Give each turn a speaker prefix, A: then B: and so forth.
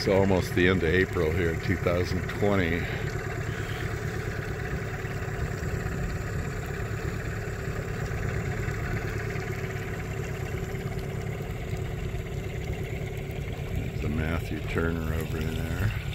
A: It's almost the end of April here, 2020. There's the Matthew Turner over there.